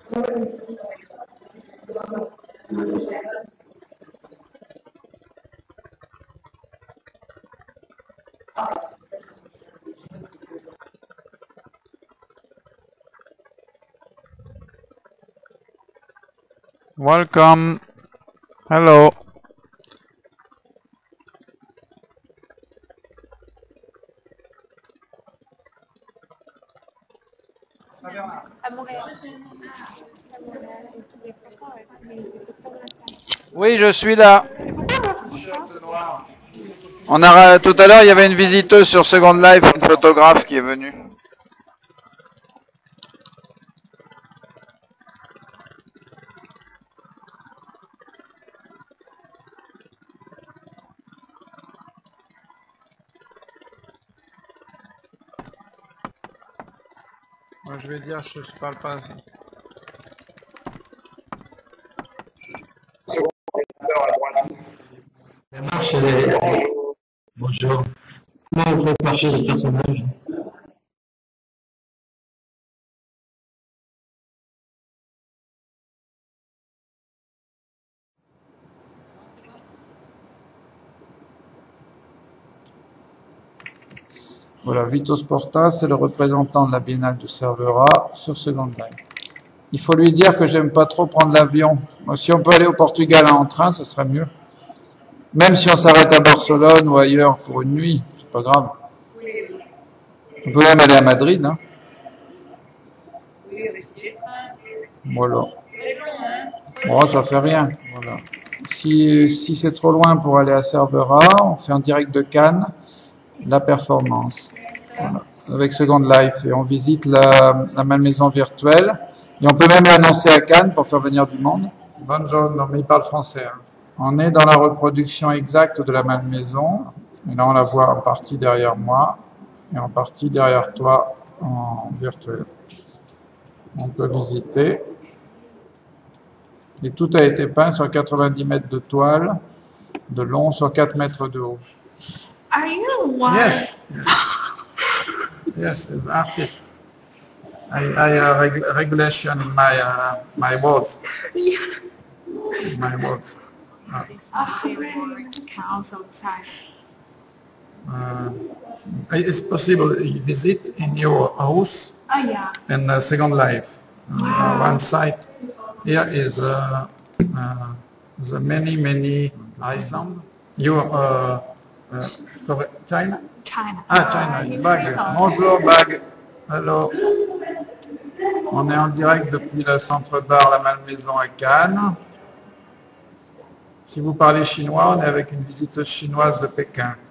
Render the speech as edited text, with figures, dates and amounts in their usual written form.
Welcome. Hello. Oui, je suis là. Tout à l'heure, il y avait une visiteuse sur Second Life, une photographe qui est venue. Moi, je vais dire, je parle pas. La marche, elle est... Bonjour. Comment vous faites marcher le personnage? Voilà, Vito Sporta, c'est le représentant de la Biennale de Cervera sur Second Life. Il faut lui dire que j'aime pas trop prendre l'avion. Si on peut aller au Portugal en train, ce serait mieux. Même si on s'arrête à Barcelone ou ailleurs pour une nuit, c'est pas grave. On peut même aller à Madrid, hein. Voilà. Bon, ça fait rien. Voilà. Si c'est trop loin pour aller à Cervera, on fait en direct de Cannes la performance. Voilà. Avec Second Life. Et on visite la malmaison virtuelle. Et on peut même l'annoncer à Cannes pour faire venir du monde. Bonjour, mais il parle français. Hein. On est dans la reproduction exacte de la malmaison. Et là, on la voit en partie derrière moi et en partie derrière toi en virtuel. On peut visiter. Et tout a été peint sur 90 mètres de toile, de long sur 4 mètres de haut. Are you one? Yes. Yes, as artist. I regulation in my words. Yeah. My words. Council size. It's possible you visit in your house Oh yeah. in Second Life. One side here is the many Iceland. You China? China. Ah, China, Bag. Bonjour, Bag. Hello. On est en direct depuis le centre-bar La Malmaison à Cannes. Si vous parlez chinois, on est avec une visiteuse chinoise de Pékin.